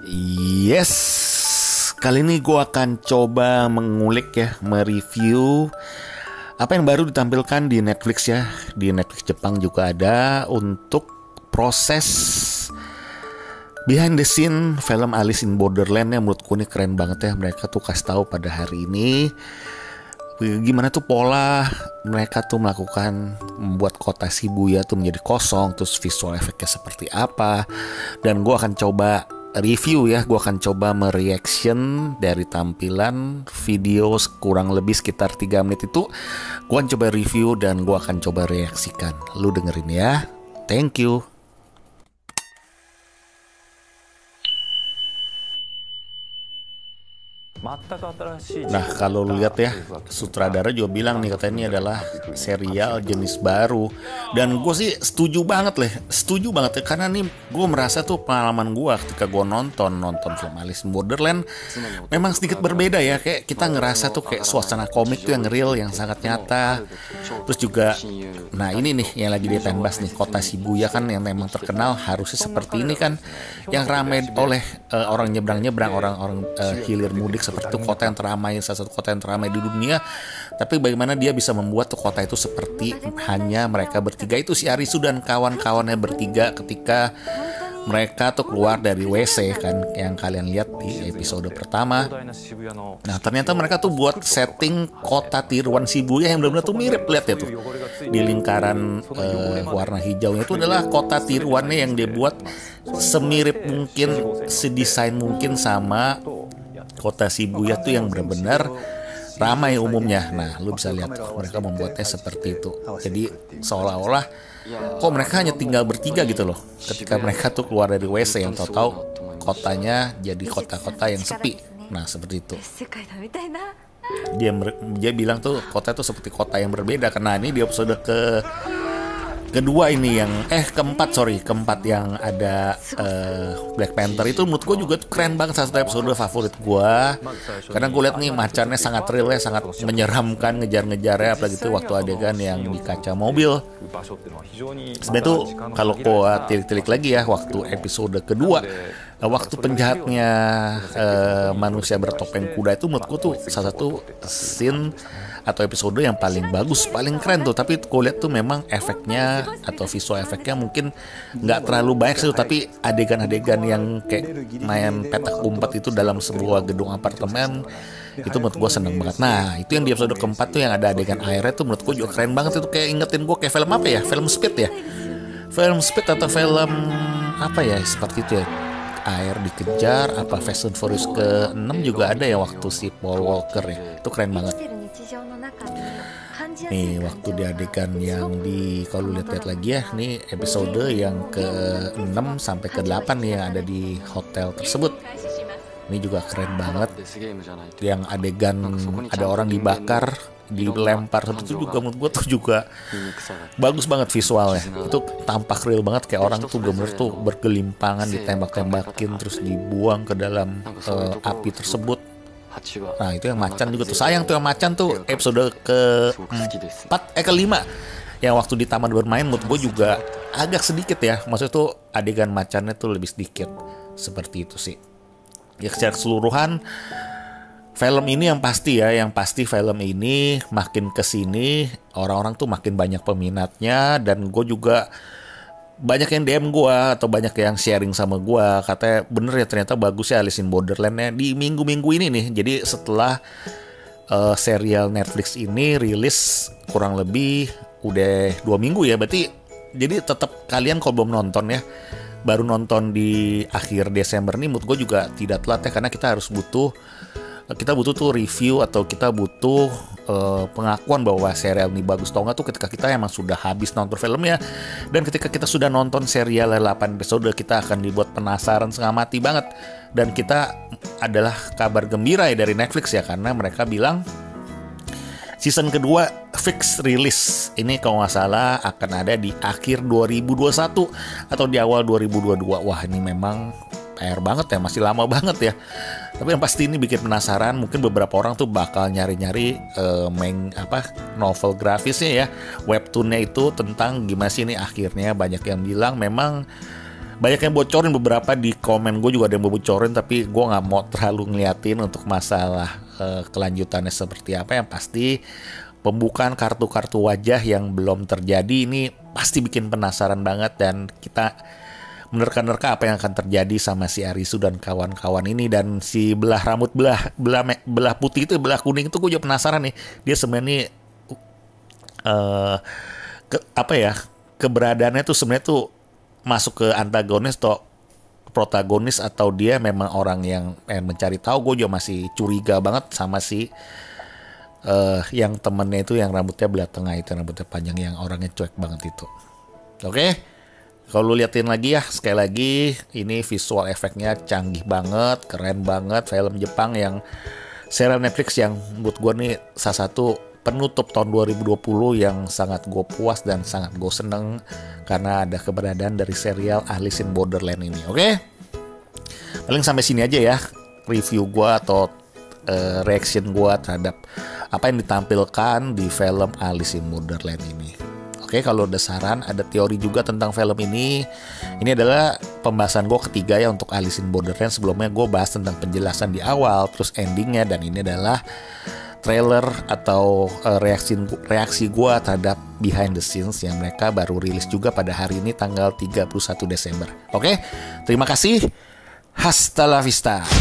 Yes, kali ini gue akan coba mengulik ya, mereview apa yang baru ditampilkan di Netflix ya. Di Netflix Jepang juga ada untuk proses behind the scene film Alice in Borderland yang menurutku ini keren banget ya. Mereka tuh kasih tahu pada hari ini gimana tuh pola mereka tuh melakukan membuat kota Shibuya tuh menjadi kosong, terus visual efeknya seperti apa. Dan gue akan coba review ya, gue akan coba mereaction dari tampilan video kurang lebih sekitar 3 menit itu. Gue akan coba review dan gue akan coba reaksikan. Lu dengerin ya, thank you. Nah, kalau lu lihat ya, sutradara juga bilang nih katanya ini adalah serial jenis baru. Dan gue sih setuju banget ya, karena nih gue merasa tuh pengalaman gue ketika gue nonton film Alice in Borderland memang sedikit berbeda ya. Kayak kita ngerasa tuh kayak suasana komik tuh yang real, yang sangat nyata. Terus juga, nah ini nih yang lagi ditembas nih, kota Shibuya kan yang memang terkenal harusnya seperti ini kan, yang ramai oleh orang nyebrang-nyebrang, orang-orang hilir mudik, seperti itu kota yang teramai, salah satu kota yang teramai di dunia. Tapi bagaimana dia bisa membuat tuh kota itu seperti hanya mereka bertiga, itu si Arisu dan kawan-kawannya bertiga ketika mereka tuh keluar dari WC kan, yang kalian lihat di episode pertama. Nah ternyata mereka tuh buat setting kota tiruan Shibuya yang benar-benar tuh mirip, lihat ya tuh di lingkaran warna hijaunya itu adalah kota tiruannya yang dia buat semirip mungkin, sedesain mungkin sama kota Shibuya tuh yang benar-benar ramai umumnya. Nah, lu bisa lihat mereka membuatnya seperti itu. Jadi seolah-olah kok mereka hanya tinggal bertiga gitu loh. Ketika mereka tuh keluar dari WC, yang tahu-tahu kotanya jadi kota-kota yang sepi. Nah, seperti itu. Dia bilang tuh kota itu seperti kota yang berbeda, karena ini di episode kedua ini yang keempat yang ada Black Panther itu menurut gue juga keren banget, salah satu episode favorit gue, karena gue lihat nih macannya sangat real ya, sangat menyeramkan ngejar-ngejarnya, apalagi itu waktu adegan yang di kaca mobil. Sebenarnya tuh kalau gue tilik-tilik lagi ya, waktu episode kedua, waktu penjahatnya manusia bertopeng kuda itu menurut gue tuh salah satu scene atau episode yang paling bagus, paling keren tuh. Tapi gue lihat tuh memang efeknya atau visual efeknya mungkin nggak terlalu banyak sih, tapi adegan-adegan yang kayak main petak umpet itu dalam sebuah gedung apartemen itu menurut gue seneng banget. Nah itu yang di episode keempat tuh yang ada adegan airnya tuh menurut gue juga keren banget. Itu kayak ingetin gue kayak film apa ya, film Speed ya, film Speed atau film apa ya seperti itu ya, air dikejar, apa Fast and Furious ke-6 juga ada ya waktu si Paul Walker ya, itu keren banget. Nih waktu di adegan yang di, kalau lihat-lihat lagi ya, nih episode yang ke-6 sampai ke-8 nih yang ada di hotel tersebut. Ini juga keren banget. Yang adegan ada orang dibakar, dilempar, itu juga menurut gue tuh juga bagus banget visualnya. Itu tampak real banget, kayak orang tuh bener-bener tuh bergelimpangan ditembak-tembakin terus dibuang ke dalam api tersebut. Nah itu yang macan juga tuh, sayang tuh yang macan tuh episode ke-5 yang waktu di taman bermain, menurut gue juga agak sedikit ya, maksudnya tuh adegan macannya tuh lebih sedikit. Seperti itu sih ya. Secara keseluruhan film ini yang pasti film ini makin kesini orang-orang tuh makin banyak peminatnya. Dan gue juga banyak yang DM gue atau banyak yang sharing sama gue, katanya bener ya ternyata bagus ya Alice in Borderland-nya di minggu-minggu ini nih. Jadi setelah serial Netflix ini rilis kurang lebih udah 2 minggu ya, berarti jadi tetap kalian kalau belum nonton ya, baru nonton di akhir Desember nih, menurut gue juga tidak telat ya, karena kita butuh tuh review atau kita butuh pengakuan bahwa serial ini bagus atau enggak tuh ketika kita emang sudah habis nonton filmnya. Dan ketika kita sudah nonton serial 8 episode, kita akan dibuat penasaran setengah mati banget. Dan kita adalah kabar gembira ya dari Netflix ya, karena mereka bilang season kedua fix rilis. Ini kalau nggak salah akan ada di akhir 2021 atau di awal 2022. Wah ini memang PR banget ya, masih lama banget ya. Tapi yang pasti ini bikin penasaran. Mungkin beberapa orang tuh bakal nyari-nyari novel grafisnya ya, webtoonnya itu tentang gimana sih ini akhirnya. Banyak yang bilang memang banyak yang bocorin, beberapa di komen gue juga ada yang bocorin, tapi gue nggak mau terlalu ngeliatin untuk masalah kelanjutannya seperti apa. Yang pasti pembukaan kartu-kartu wajah yang belum terjadi ini pasti bikin penasaran banget, dan kita menerka-nerka apa yang akan terjadi sama si Arisu dan kawan-kawan ini. Dan si belah rambut belah putih itu, belah kuning itu gue juga penasaran nih, dia sebenarnya keberadaannya tuh sebenarnya tuh masuk ke antagonis atau protagonis, atau dia memang orang yang mencari tahu. Gue juga masih curiga banget sama si yang temennya itu yang rambutnya belah tengah itu, rambutnya panjang, yang orangnya cuek banget itu. Oke, kalau lu liatin lagi ya, sekali lagi ini visual efeknya canggih banget, keren banget, film Jepang yang serial Netflix yang menurut gue nih salah satu penutup tahun 2020 yang sangat gue puas dan sangat gue seneng karena ada keberadaan dari serial Alice in Borderland ini. Oke, paling sampai sini aja ya review gue atau reaction gue terhadap apa yang ditampilkan di film Alice in Borderland ini. Oke, kalau ada saran, ada teori juga tentang film ini adalah pembahasan gue ketiga ya untuk Alice in Borderland. Sebelumnya gue bahas tentang penjelasan di awal, terus endingnya, dan ini adalah trailer atau reaksi gue terhadap behind the scenes yang mereka baru rilis juga pada hari ini tanggal 31 Desember. Oke, terima kasih. Hasta la vista.